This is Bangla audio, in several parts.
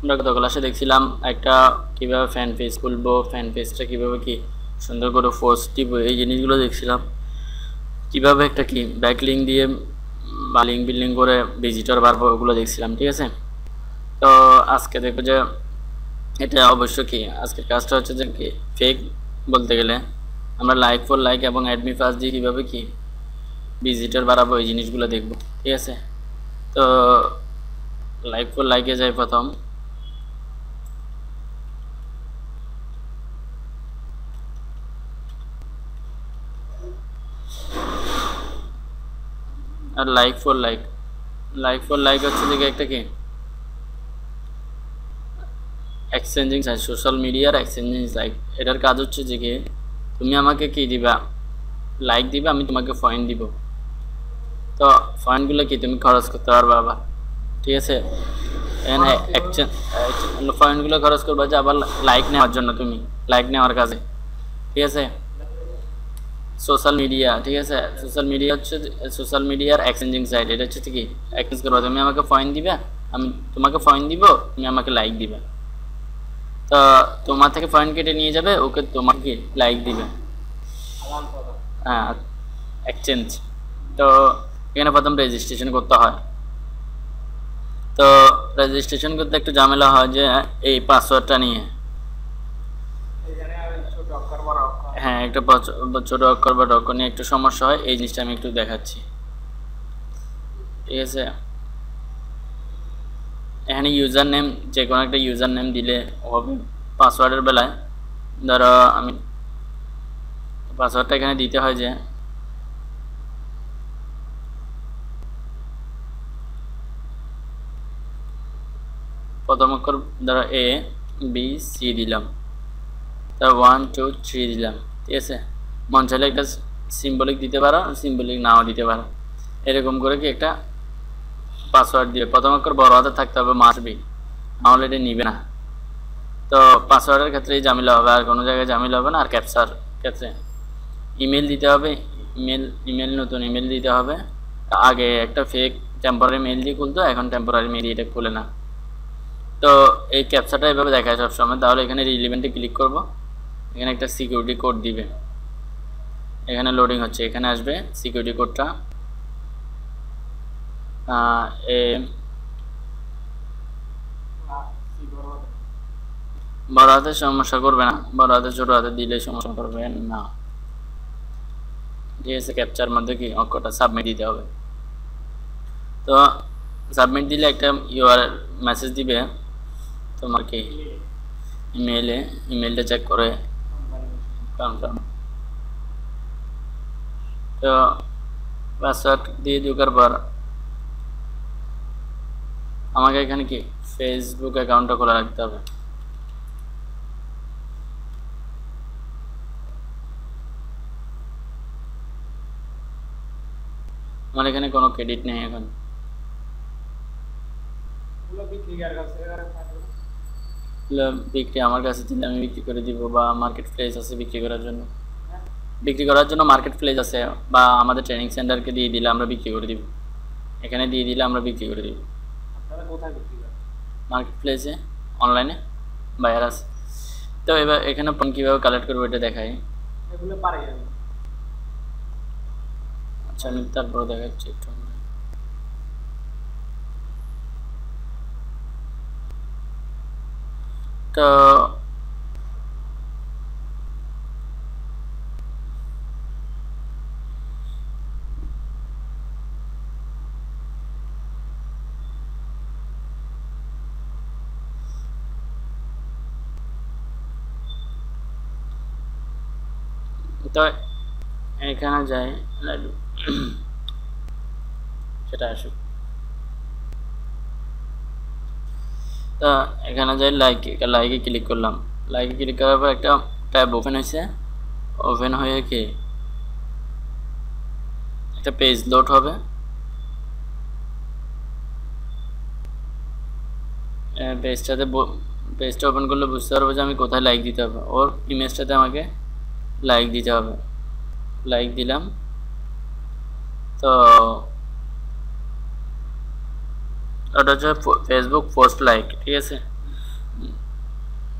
আমরা গত ক্লাসে দেখছিলাম একটা কিভাবে ফ্যান পেজ খুলবো, ফ্যান পেজটা কিভাবে কি সুন্দর করে পোস্ট দিব, এই জিনিসগুলো দেখছিলাম। কিভাবে একটা কি ব্যাকলিং দিয়ে বা লিঙ্ক বিল্ডিং করে ভিজিটর বাড়বো, ওগুলো দেখছিলাম। ঠিক আছে, তো আজকে দেখো যে এটা অবশ্য কি আজকের কাজটা হচ্ছে যে কি ফেক বলতে গেলে আমরা লাইক ফর লাইক এবং অ্যাডমি পাস দিয়ে কীভাবে কি ভিজিটর বাড়াবো এই জিনিসগুলো দেখব। ঠিক আছে, তো লাইক ফর লাইকে যাই প্রথম। আর লাইক ফর লাইক হচ্ছে যে একটা কি এক্সচেঞ্জিং সাইট, সোশ্যাল মিডিয়ার এক্সচেঞ্জিং সাইট। এটার কাজ হচ্ছে যে কি তুমি আমাকে কি দিবা, লাইক দিবা, আমি তোমাকে পয়েন্ট দিব। তো পয়েন্টগুলো কি তুমি খরচ করতে পারবা আবার। ঠিক আছে, এখানে পয়েন্টগুলো খরচ করবা যে আবার লাইক নেওয়ার জন্য, তুমি লাইক নেওয়ার কাজে। ঠিক আছে, সোশ্যাল মিডিয়া, ঠিক আছে, সোশ্যাল মিডিয়া হচ্ছে সোশ্যাল মিডিয়ার এক্সচেঞ্জিং সাইট। এটা হচ্ছে কি এক্সচেঞ্জ করবা, তুমি আমাকে পয়েন্ট দিবা, আমি তোমাকে পয়েন্ট দিব, তুমি আমাকে লাইক দিবা। তো তোমার থেকে পয়েন্ট কেটে নিয়ে যাবে, ওকে তোমাকে লাইক দিবে। হ্যাঁ, এক্সচেঞ্জ। তো এখানে প্রথম রেজিস্ট্রেশন করতে হয়। তো রেজিস্ট্রেশন করতে একটু ঝামেলা হয় যে এই পাসওয়ার্ডটা নিয়ে। হ্যাঁ, একটা ছোট অক্ষর বা অক্ষর নিয়ে একটু সমস্যা হয়, এই জিনিসটা আমি একটু দেখাচ্ছি। ঠিক আছে, এখানে ইউজার নেম, যে কোনো একটা ইউজার নেম দিলে হবে। পাসওয়ার্ডের বেলায় ধরো আমি পাসওয়ার্ডটা এখানে দিতে হয় যে প্রথম অক্ষর ধরো এ বি সি দিলাম, তার 1 2 3 দিলাম। ঠিক আছে, মন চাইলে একটা সিম্বলিক দিতে পারো, সিম্বলিক নাও দিতে পারো। এরকম করে কি একটা পাসওয়ার্ড দিয়ে প্রথম অক্ষর বড় হাতে থাকতে হবে, মাস্ট বি, নাহলে এটা নিবে না। তো পাসওয়ার্ডের ক্ষেত্রে এই ঝামেলা হবে, আর কোনো জায়গায় ঝামেলা হবে না। আর ক্যাপচার ক্ষেত্রে ইমেল দিতে হবে, ইমেল নতুন ইমেল দিতে হবে। আগে একটা ফেক টেম্পোরারি মেল দিয়ে খুলতো, এখন টেম্পোরারি মেল এটা খুলে না। তো এই ক্যাপচাটা এভাবে দেখায় সবসময়। তাহলে এখানে রিলিভেন্টে ক্লিক করব, এখানে একটা সিকিউরিটি কোড দিবে, এখানে লোডিং হচ্ছে, এখানে আসবে সিকিউরিটি কোডটা। বড় হাতে সমস্যা করবে না, বড় হাতে ছোট হাতে দিলে সমস্যা করবে না। ঠিক আছে, ক্যাপচার মধ্যে কি অক্ষরটা সাবমিট দিতে হবে। তো সাবমিট দিলে একটা ইউআরএল মেসেজ দিবে তোমার কি ইমেলটা চেক করে কনফার্ম। তো পাসওয়ার্ড দিয়ে ঢোকার পর আমাকে এখানে কি ফেসবুক অ্যাকাউন্টটা খোলা রাখতে হবে। আমার এখানে কোনো ক্রেডিট নেই এখন। বিক্রি আমার কাছে দিলে আমি বিক্রি করে দিব, বা মার্কেট প্লেস আছে বিক্রি করার জন্য, মার্কেট প্লেস আছে, বা আমাদের ট্রেনিং সেন্টারকে দিয়ে দিলে আমরা বিক্রি করে দিব। এখানে দিয়ে দিলে আমরা বিক্রি করে দিব। মার্কেট প্লেসে অনলাইনে বায়ার আছে। তো এবার এখানে কীভাবে কালেক্ট করবো এটা দেখাই। আচ্ছা, আমি তারপরে দেখাচ্ছি একটু। তো তো এখানে যাই, সেটা আসুক। তো এখানে যাই লাইকে ক্লিক করলাম। লাইকে ক্লিক করার পর একটা ট্যাব ওপেন হয়েছে, ওপেন হয়ে কি একটা পেজ লোড হবে। পেজটা ওপেন করলে বুঝতে পারবো যে আমি কোথায় লাইক দিতে হবে। ওর ইমেজটাতে আমাকে লাইক দিতে হবে। লাইক দিলাম, তো ওটা হচ্ছে ফেসবুক পোস্ট লাইক। ঠিক আছে,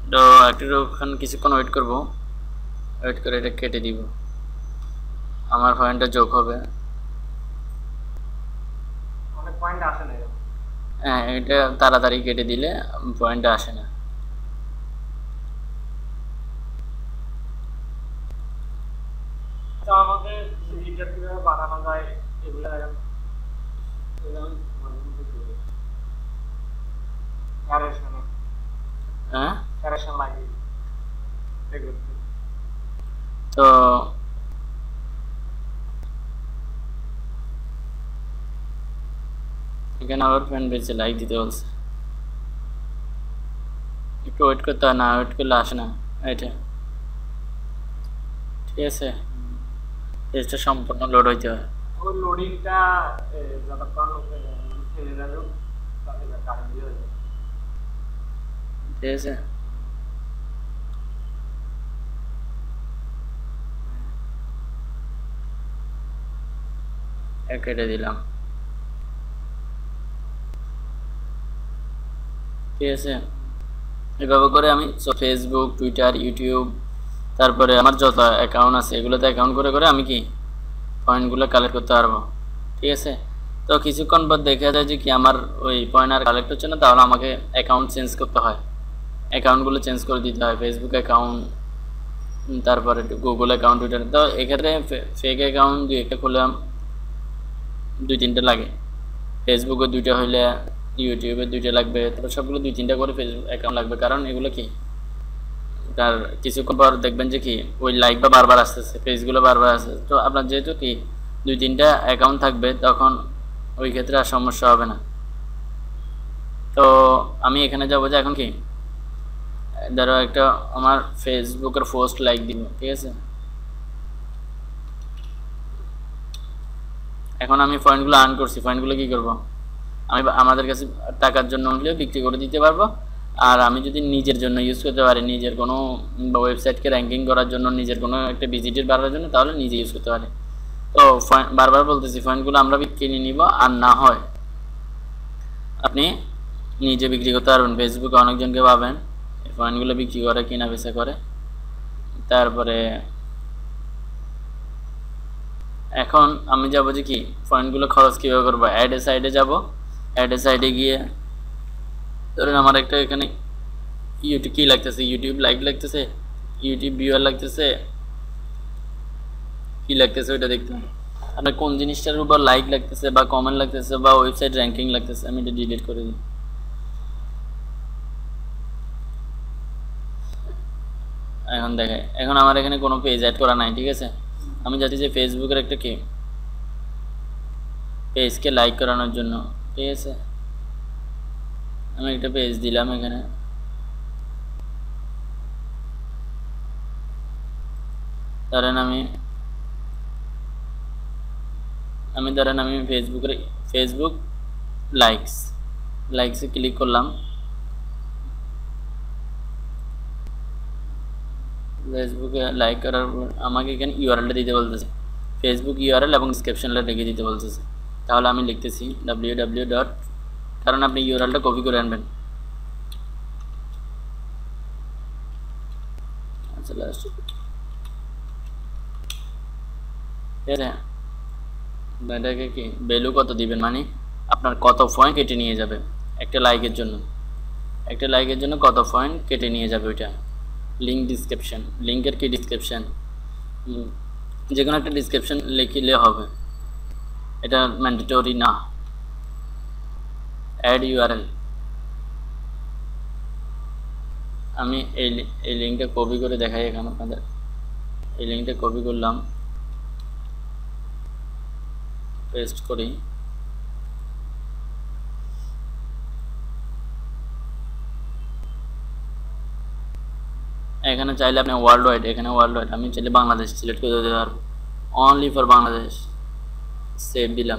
তো একটুখানি কিছুক্ষণ ওয়েট করব, ওয়েট করে এটা কেটে দিব, আমার পয়েন্টটা যোগ হবে। অনেক পয়েন্ট আসে না। হ্যাঁ, এটা তাড়াতাড়ি কেটে দিলে পয়েন্টটা আসে না। তো আমাদের লিডার কিভাবে বানানো যায় এগুলো দেখেন। হ্যাঁ, লাগে তো এখানে আবার ফ্রেন্ড পেজে লাইক দিতে বলছে, একটু ওয়েট করতে হয়, না ওয়েট করলে আসে না এটা। ঠিক আছে, পেজটা সম্পূর্ণ লোড হইতে হয়। ওই লোডিংটা যতক্ষণ ছেড়ে যাবে তাহলে কারেন্ট দিয়ে হয়ে যাবে। ঠিক আছে, কেটে দিলাম। ঠিক আছে, এভাবে করে আমি ফেসবুক, টুইটার, ইউটিউব, তারপরে আমার যত অ্যাকাউন্ট আছে এগুলোতে অ্যাকাউন্ট করে করে আমি কি পয়েন্টগুলো কালেক্ট করতে পারবো। ঠিক আছে, তো কিছুক্ষণ পর দেখা যায় যে কি আমার ওই পয়েন্ট আর কালেক্ট হচ্ছে না, তাহলে আমাকে অ্যাকাউন্ট চেঞ্জ করতে হয়, অ্যাকাউন্টগুলো চেঞ্জ করে দিতে হয়, ফেসবুক অ্যাকাউন্ট, তারপরে গুগল অ্যাকাউন্ট, টুইটার। তো এক্ষেত্রে ফেক অ্যাকাউন্ট দুই একটা খুললাম, 2-3টা লাগে, ফেসবুকে 2টা হইলে ইউটিউবে 2টা লাগবে, তারপর সবগুলো 2-3টা করে ফেসবুক অ্যাকাউন্ট লাগবে, কারণ এগুলো কি তার কিছুক্ষণ পর দেখবেন যে কি ওই লাইকটা বারবার আসতেছে, পেজগুলো বারবার আসতেছে। তো আপনার যেহেতু কি 2-3টা অ্যাকাউন্ট থাকবে, তখন ওই ক্ষেত্রে আর সমস্যা হবে না। তো আমি এখানে যাবো যে এখন কি ধরো একটা আমার ফেসবুকের পোস্ট লাইক দিব। ঠিক আছে, এখন আমি পয়েন্টগুলো আর্ন করছি, পয়েন্টগুলো কি করব, আমি আমাদের কাছে টাকার জন্য হলেও বিক্রি করে দিতে পারবো, আর আমি যদি নিজের জন্য ইউজ করতে পারি, নিজের কোনো ওয়েবসাইটকে র্যাঙ্কিং করার জন্য, নিজের কোনো একটা ভিজিটের বাড়ার জন্য, তাহলে নিজে ইউজ করতে পারি। তো বারবার বলতেছি পয়েন্টগুলো আমরা কিনে নিব, আর না হয় আপনি নিজে বিক্রি করতে পারবেন। ফেসবুকে অনেকজনকে পাবেন এই পয়েন্টগুলো বিক্রি করে, কিনা বেচা করে। তারপরে এখন আমি যাবো যে কি পয়েন্টগুলো খরচ কীভাবে করবো, অ্যাডে সাইডে যাব, অ্যাডে সাইডে গিয়ে ধরেন আমার একটা এখানে ইউটিউব কি লাগতেছে, ইউটিউব লাইক লাগতেছে, ইউটিউব ভিউয়ার লাগতেছে, কি লাগতেছে ওইটা দেখতে হবে আপনার কোন জিনিসটার উপর লাইক লাগতেছে বা কমেন্ট লাগতেছে বা ওয়েবসাইট র্যাঙ্কিং লাগতেছে। আমি এটা ডিলিট করে দিই। এখন দেখে, এখন আমার এখানে কোনো পেজ অ্যাড করা নাই। ঠিক আছে, আমি যাচ্ছি যে ফেসবুকের একটা কি পেজকে লাইক করানোর জন্য। ঠিক আছে, আমি একটা পেজ দিলাম এখানে, ধরেন আমি ধরেন আমি ফেসবুক লাইকসে ক্লিক করলাম। ফেসবুকে লাইক করার পর আমাকে এখানে ইউআরএলটা দিতে বলতেছে, ফেসবুক ইউআরএল এবং ডিসক্রিপশনটা লিখে দিতে বলতেছে। তাহলে আমি লিখতেছি www. কারণ আপনি ইউআরএলটা কপি করে আনবেন। আচ্ছা, লাস্ট এটাকে কি ভ্যালু কত দিবেন, মানে আপনার কত পয়েন্ট কেটে নিয়ে যাবে একটা লাইকের জন্য, একটা লাইকের জন্য কত পয়েন্ট কেটে নিয়ে যাবে ওইটা। লিঙ্ক ডিসক্রিপশন, লিঙ্কের কি ডিসক্রিপশন, যে কোনো একটা ডিসক্রিপশন লিখলে হবে, এটা ম্যান্ডেটরি না। অ্যাড ইউআরএল, আমি এই লিঙ্কটা কপি করে দেখাই এখানে আপনাদের। এই লিঙ্কটা কপি করলাম, পেস্ট করি, এখানে চাইলে আপনি ওয়ার্ল্ড ওয়াইড, এখানে ওয়ার্ল্ড ওয়াইড, আমি চাইলে বাংলাদেশ সিলেক্ট করে দিতে পারবো, অনলি ফর বাংলাদেশ। সেভ দিলাম,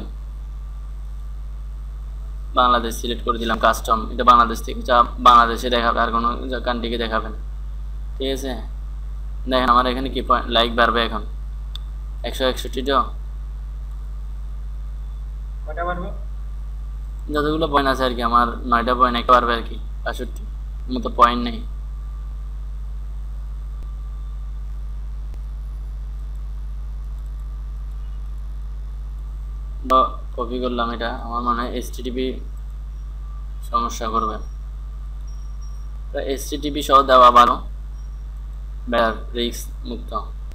বাংলাদেশ সিলেক্ট করে দিলাম, কাস্টম, এটা বাংলাদেশ থেকে যা বাংলাদেশে দেখাবে, আর কোনো কান্ট্রিকে দেখাবে না। ঠিক আছে, দেখেন আমার এখানে কি পয়েন্ট লাইক বাড়বে এখন 161টা, যতগুলো পয়েন্ট আছে আর কি, আমার 9টা পয়েন্ট একটা বাড়বে আর কি, 65 মতো পয়েন্ট নেই। কপি করলাম, এটা আমার মনে হয় HTTP সমস্যা করবে। তো HTTP সহ দেওয়া ভালো, রিস্ক মুক্ত।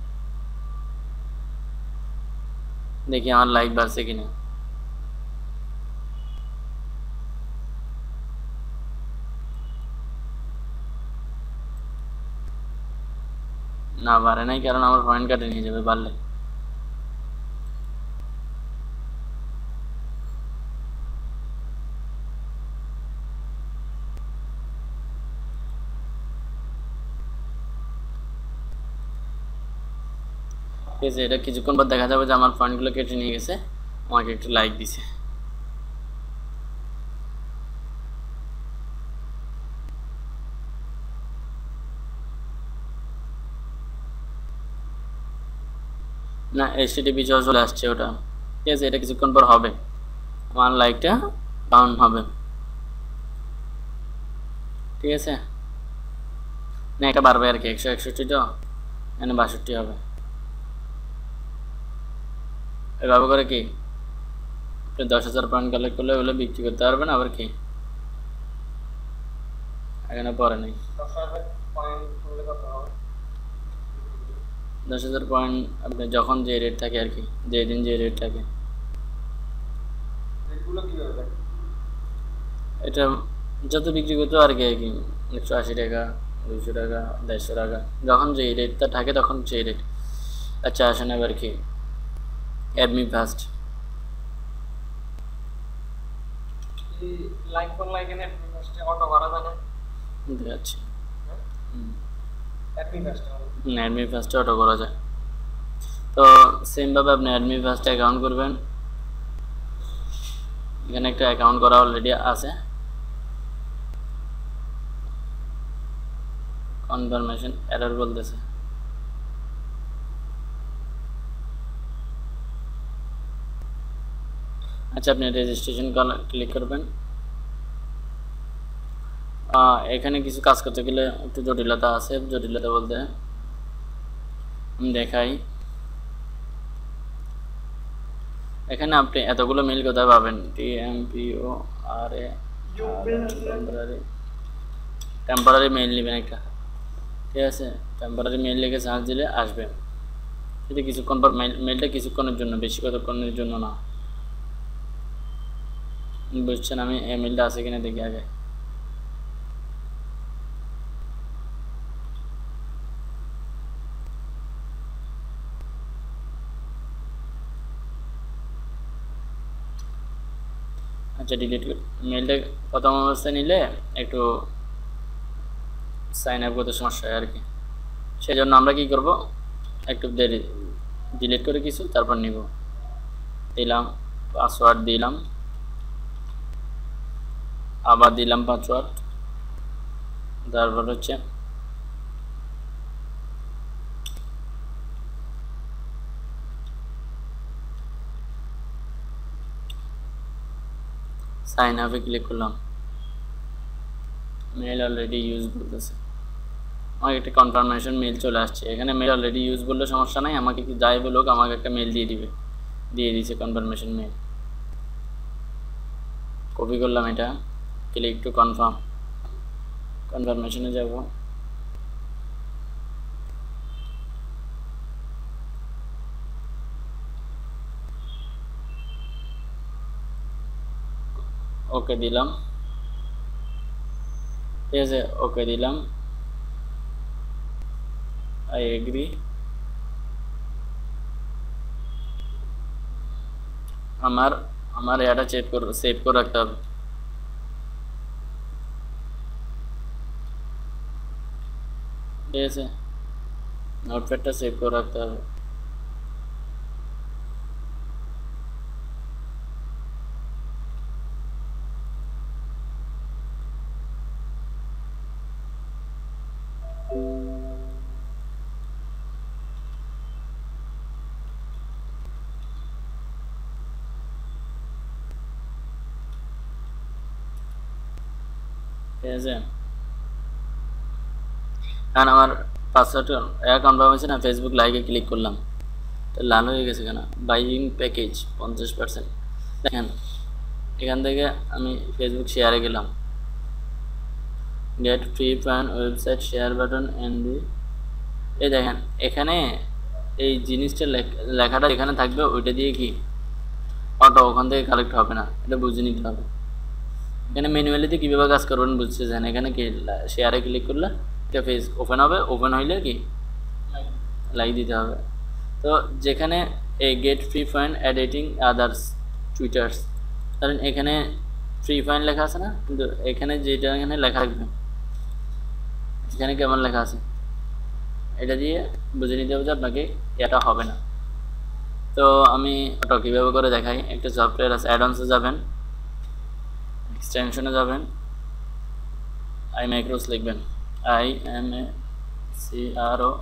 দেখি আমার লাইক বাড়ছে কিনা। না বাড়ে নাই, কারণ আমার পয়েন্ট কাটে নিয়ে যাবে বাড়লে। ঠিক আছে, এটা কিছুক্ষণ পর দেখা যাবে যে আমার পয়েন্টগুলো কেটে নিয়ে গেছে, আমাকে একটু লাইক দিছে। না HTTP চলে আসছে ওটা। ঠিক আছে, এটা কিছুক্ষণ পর হবে, আমার লাইকটা কাউন্ট হবে। ঠিক আছে, না এটা বাড়বে আর কি, 161 তো এখানে 62 হবে। এভাবে করে কি আপনি 10,000 পয়েন্ট কালেক্ট করলে ওগুলো বিক্রি করতে পারবেন। আবার কি এখানে পরে নেই 10,000 পয়েন্ট আপনি যখন যে রেট থাকে আর কি, যেদিন যে রেট থাকে। এটা যত বিক্রি করতে আর কি 180 টাকা, 200 টাকা, 150 টাকা, যখন যে রেটটা থাকে তখন সেই রেট। আচ্ছা আসেন এবার কি add me first. Like for like এনে অটো করা যায় না? দেখাচ্ছি, অ্যাডমি ফার্স্টে অটো করা যায়। তো সেমভাবে আপনি অ্যাডমি ফার্স্টে অ্যাকাউন্ট করবেন। এখানে একটা অ্যাকাউন্ট করা অলরেডি আছে, কনফার্মেশন এরর বলতেছে। আচ্ছা আপনি রেজিস্ট্রেশন ক্লিক করবেন। এখানে কিছু কাজ করতে গেলে একটু জটিলতা আছে। জটিলতা বলতে আমি দেখাই, এখানে আপনি এতগুলো মেইল কোথায় পাবেন? TMPORA টেম্পোরারি মেইল নেবেন একটা। ঠিক আছে, টেম্পোরারি মেইল লিখে সার্চ দিলে আসবে। কিন্তু কিছুক্ষণ পর মেইলটা কিছুক্ষণের জন্য, বেশি কতক্ষণের জন্য না, বুঝছেন? আমি এই মেইলটা আছে কিনা দেখি আগে। আচ্ছা ডিলিট মেইলটা প্রথম অবস্থায় নিলে একটু সাইন আপ করতে সমস্যা হয় আর কি। সেই জন্য আমরা কি করব, একটু দেরি ডিলিট করে কিছু তারপর নিব। দিলাম পাসওয়ার্ড, দিলাম আবার দিলাম পাসওয়ার্ড, তারপর হচ্ছে সাইন আপে ক্লিক করলাম। মেল অলরেডি ইউজ বলতেছে, আমাকে একটা কনফার্মেশন মেল চলে আসছে। এখানে মেল অলরেডি ইউজ বললে সমস্যা নাই, আমাকে কি যাই বলুক আমাকে একটা মেল দিয়ে দিবে, দিয়ে দিয়েছে কনফার্মেশন মেল। কপি করলাম এটা, ক্লিক টু কনফার্ম, কনফার্মেশনে যাব। ওকে দিলাম, ঠিক আছে ওকে দিলাম, আই এগ্রি। আমার এটা সেভ করে রাখতে হবে। ঠিক আছে, নোটপ্যাডটা সেভ করে রাখতে হবে। ঠিক আছে, কারণ আমার পাসওয়ার্ড কনফার্ম হয়েছে না, ফেসবুক লাইভে ক্লিক করলাম তো লাল হয়ে গেছে কেন? Buying package 50%। দেখেন এখান থেকে আমি ফেসবুক শেয়ারে গেলাম, get free fund website share button and এই দেখেন এখানে এই জিনিসটা লেখাটা এখানে থাকবে, ওইটা দিয়ে কি অটো ওখান থেকে কালেক্ট হবে না, এটা বুঝে নিতে হবে। এখানে ম্যানুয়ালিতে কীভাবে কাজ করবেন বুঝতেছেন। এখানে কি শেয়ারে ক্লিক করলে এটা পেজ ওপেন হবে, ওপেন হইলে কি লাইক দিতে হবে। তো যেখানে এই get free fund editing others twitters, কারণ এখানে ফ্রি ফান্ড লেখা আছে না, কিন্তু এখানে যেটা এখানে লেখা থাকবে এখানে কেমন লেখা আছে এটা দিয়ে বুঝে নিতে হবে যে আপনাকে এটা হবে না। তো আমি ওটা কীভাবে করে দেখাই, একটা সফটওয়্যার আছে, অ্যাডঅনসে যাবেন, এক্সটেনশনে যাবেন, iMicros লিখবেন, IMACROS,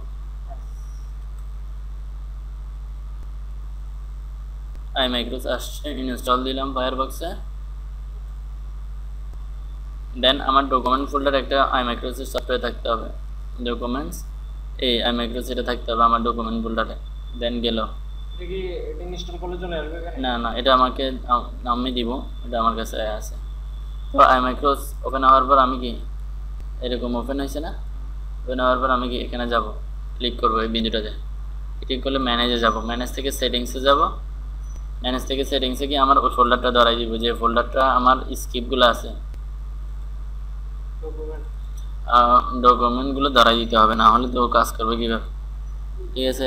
iMicros আসছে, ইনস্টল দিলাম ফায়ারবক্সে। দেন আমার ডকুমেন্ট ফোল্ডার একটা iMicros-এর সফটওয়্যার থাকতে হবে, ডকুমেন্টস এই iMicros এটা থাকতে হবে আমার ডকুমেন্ট ফোল্ডারে। দেন গেল না না, এটা আমাকে আমি দিব, এটা আমার কাছে আছে। তো iMicros ওপেন হওয়ার পর আমি কি এরকম ওপেন হয়েছে না, ওপেন হওয়ার পর আমি কি এখানে যাব, ক্লিক করবো এই বিন্দুটাতে, ক্লিক করলে ম্যানেজে যাব, ম্যানেজ থেকে সেটিংসে যাব, ম্যানেজ থেকে সেটিংসে কি আমার ওই ফোল্ডারটা ধরাই দিব, যে ফোল্ডারটা আমার স্ক্রিপ্টগুলো আছে ডকুমেন্টগুলো ধরাই দিতে হবে, না হলে তো কাজ করবে কীভাবে। ঠিক আছে,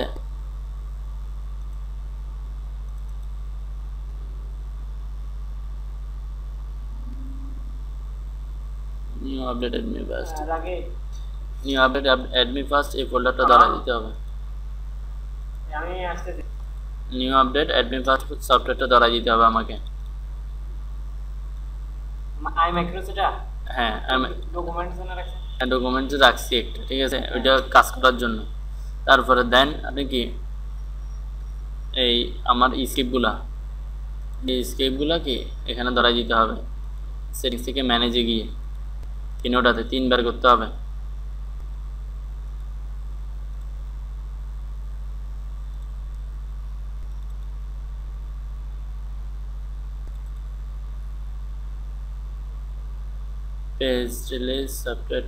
new update add me first, new update add me first এই ফোল্ডারটা ধরাই দিতে হবে। নিউ আপডেট অ্যাডমি ফার্স্ট সফটওয়্যারটা ধরাই দিতে হবে আমাকে। হ্যাঁ ডকুমেন্টস রাখছি একটা, ঠিক আছে, ওইটা কাজ করার জন্য। তারপরে দেন আপনি কি এই আমার স্ক্রিপ্টগুলা, এই স্ক্রিপ্টগুলা কি এখানে ধরাই দিতে হবে, সেটিংস থেকে ম্যানেজে গিয়ে তিনোটাতে 3 বার করতে হবে। পেজ রিলিজ সফটওয়্যার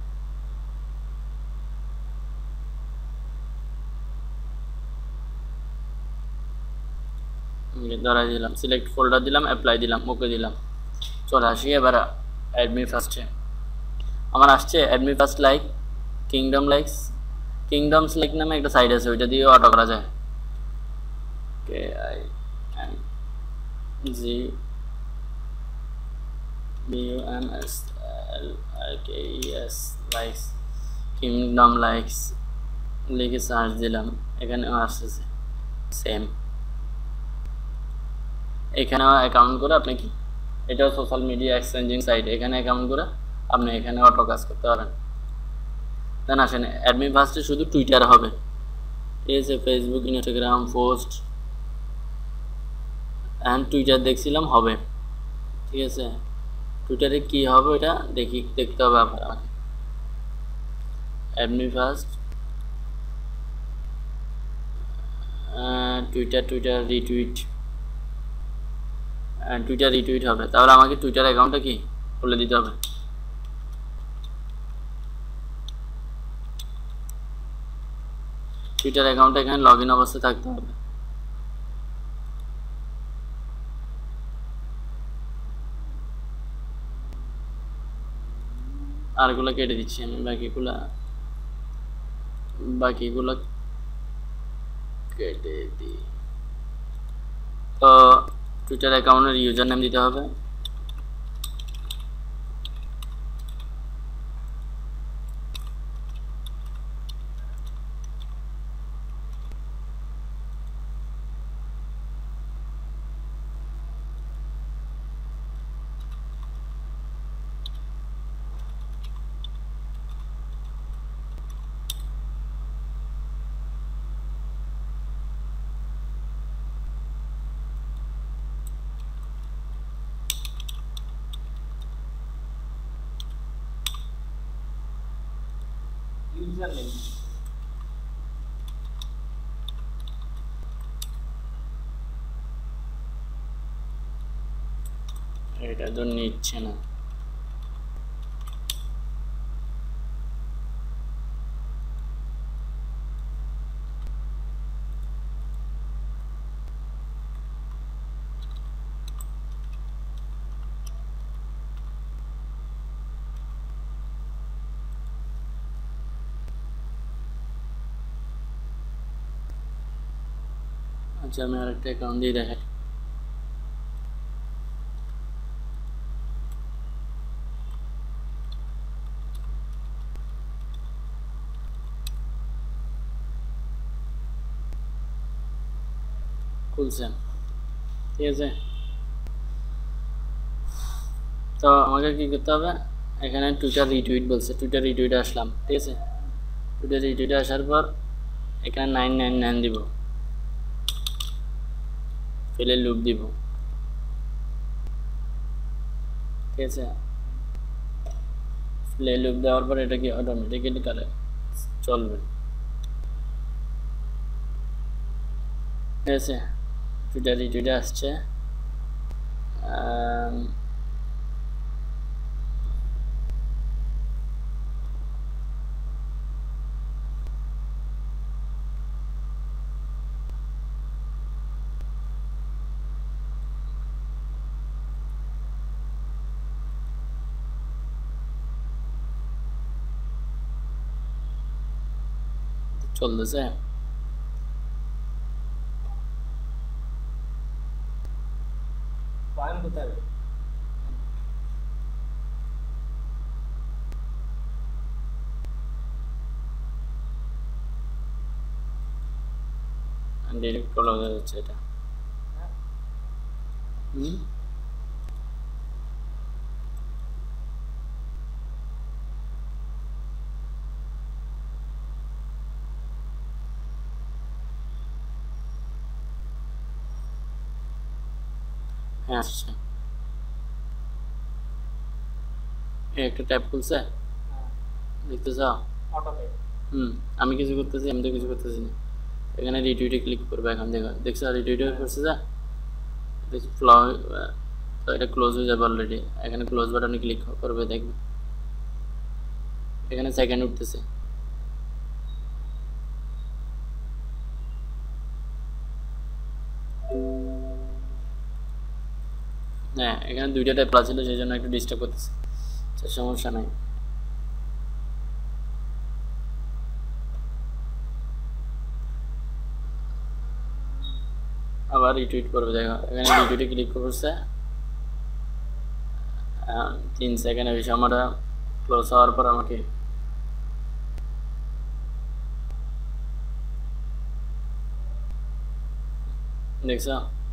ধরাই দিলাম, সিলেক্ট ফোল্ডার দিলাম, অ্যাপ্লাই দিলাম, ওকে দিলাম। চলে আসি এবার অ্যাডমি ফার্স্টে, আমার আসছে add me first like kingdoms like নামে একটা সাইট আছে, ওইটা দিয়েও অটো করা যায়। KINGDOMS লাইকস, কিংডম লাইকস লিখে সার্চ দিলাম, এখানেও আসতেছে সেম। এখানেও অ্যাকাউন্ট করে আপনি কি, এটাও সোশ্যাল মিডিয়া এক্সচেঞ্জিং সাইট, এখানে অ্যাকাউন্ট করে আপনি এখানে অটো কাজ করতে পারেন। দেন আসেন অ্যাডমি ফার্স্টে শুধু টুইটার হবে, ঠিক আছে, Facebook Instagram post and Twitter দেখছিলাম হবে, ঠিক আছে। টুইটারে কি হবে এটা দেখতে হবে আপনার। অ্যাডমি ফার্স্ট টুইটার রিটুইট হবে, তাহলে আমাকে টুইটার অ্যাকাউন্টটা কি খুলে দিতে হবে। টুইটার অ্যাকাউন্টটা এখানে লগ ইন অবস্থায় থাকতে হবে। আরগুলো কেটে দিচ্ছি আমি, বাকিগুলো কেটে দিই। তো টুইটার অ্যাকাউন্টের ইউজার নেম দিতে হবে, এটা তো নিচ্ছে না। আচ্ছা আমি আরেকটা অ্যাকাউন্ট দিয়ে দেখাই। খুলছেন, ঠিক আছে। তো আমাকে কি করতে হবে, এখানে টুইটার রিটুইট বলছে, টুইটার রিটুইটে আসলাম, ঠিক আছে। টুইটার রিটুইটে আসার পর এখানে 999 দিব, ফেলে লুপ দিব, ঠিক আছে। ফেলে লুপ দেওয়ার পর এটা কি অটোমেটিক্যালি কালে চলবে, ঠিক আছে। টুইটার রিটুইটে আসছে, চলতেছে। পয়েন্ট কোথায়? ডিরেক্ট কল হয়ে যাচ্ছে এটা। হ্যাঁ আসছে, একটা ট্যাব খুলছে, দেখতেছ? অটোপে। আমি কিছু করতেছি, আমি তো কিছু করতেছি না। এখানে রিটুইটে ক্লিক করবে, এখন দেখছো রিটুইটে করছে যা, দেখছি ফ্লো, তো এটা ক্লোজ হয়ে যাবে অলরেডি। এখানে ক্লোজ বাটনে ক্লিক করবে, দেখবে এখানে সেকেন্ড উঠতেছে। হ্যাঁ এখানে দুইটা ট্যাব ছিল, সেই জন্য একটু ডিস্টার্ব করতেছে, সমস্যা নাই। আবার রিটুইট করবে, দেখো এখানে রিটুইটে ক্লিক করছে, 3 সেকেন্ডের বেশি আমরা ক্লোজ হওয়ার পর আমাকে দেখছ,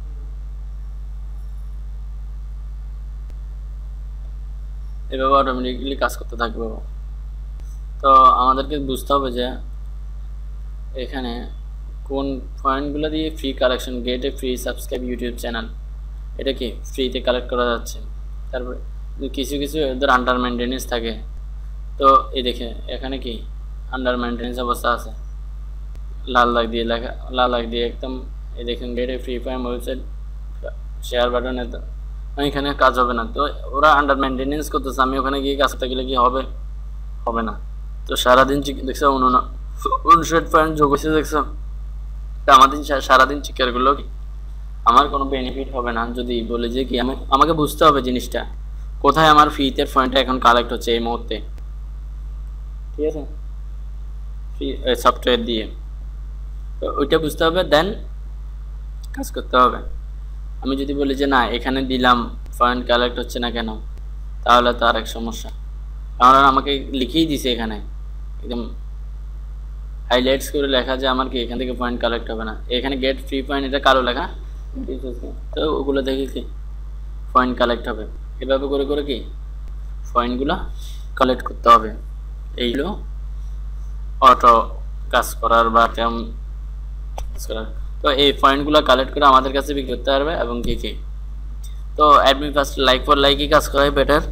এভাবে অটোমেটিকলি কাজ করতে থাকবে। তো আমাদেরকে বুঝতে হবে যে এখানে কোন পয়েন্টগুলো দিয়ে free collection, get a free subscribe YouTube channel, এটা কি ফ্রিতে কালেক্ট করা যাচ্ছে। তারপরে কিছু কিছু এদের আন্ডার মেনটেনেন্স থাকে, তো এই দেখে এখানে কি আন্ডার মেনটেনেন্স অবস্থা আছে, লাল লাগ দিয়ে লেখা, লাল লাগ দিয়ে একদম। এই দেখেন get a free fire website share বাটনে, তো এখানে কাজ হবে না। তো ওরা আন্ডার মেনটেনেন্স করতেছে, আমি ওখানে গিয়ে কাজ করতে গেলে কি হবে, হবে না। তো সারাদিন দেখছো 59 পয়েন্ট যোগ হয়েছে, দেখছো। তা আমাদের সারাদিন চিকারগুলো কি আমার কোনো বেনিফিট হবে না যদি বলে যে কি আমাকে বুঝতে হবে জিনিসটা কোথায় আমার ফ্রিতে পয়েন্টটা এখন কালেক্ট হচ্ছে এই মুহূর্তে, ঠিক আছে, ফ্রি সফটওয়্যার দিয়ে। তো ওইটা বুঝতে হবে, দেন কাজ করতে হবে। আমি যদি বলি যে না এখানে দিলাম পয়েন্ট কালেক্ট হচ্ছে না কেন, তাহলে তো আর এক সমস্যা। কারণ আমাকে লিখেই দিছে এখানে একদম হাইলাইটস করে লেখা যে আমার কি এখান থেকে পয়েন্ট কালেক্ট হবে না। এখানে গেট ফ্রি পয়েন্ট, এটা কালো লেখা, তো ওগুলো দেখে কি পয়েন্ট কালেক্ট হবে। এভাবে করে করে কি পয়েন্টগুলো কালেক্ট করতে হবে। এইগুলো অটো কাজ করার বা কাজ করার। তো এই পয়েন্টগুলো কালেক্ট করে আমাদের কাছে বিক্রি করতে পারবে। এবং কি কি, তো অ্যাডমিন ফার্স্ট লাইক ফর লাইকই কাজ করাই বেটার।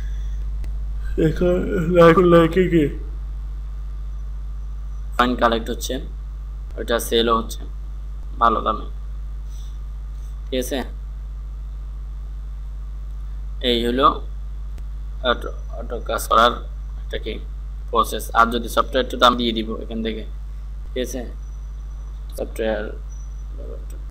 লাইক ফর লাইকে কি পয়েন্ট কালেক্ট হচ্ছে, ওইটা সেলও হচ্ছে ভালো দামে, ঠিক আছে। এই হলো অটো কাজ করার একটা কি প্রসেস। আর যদি সফটওয়্যারটা দাম দিয়ে দিব এখান থেকে, ঠিক আছে, সফটওয়্যার